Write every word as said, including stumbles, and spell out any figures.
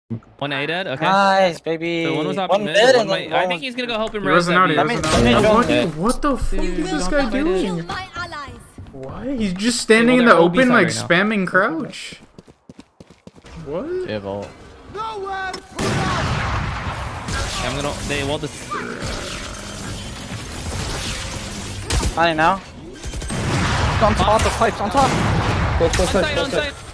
One A dead. Okay. Nice, baby. So one was One option mid. mid One and might, then I one think was... he's gonna go help him. He wasn't out. He Let wasn't me- out. let me What, jump what, it. what the fuck Dude, is this don't guy fight it. doing? My allies. What? He's just standing well, in the they're O B open, side like right now. spamming crouch. What? Yeah, vault. I'm gonna. They walled this. Fine now. On top of pipes, on top. Close, close, On close, site, close, on close. site.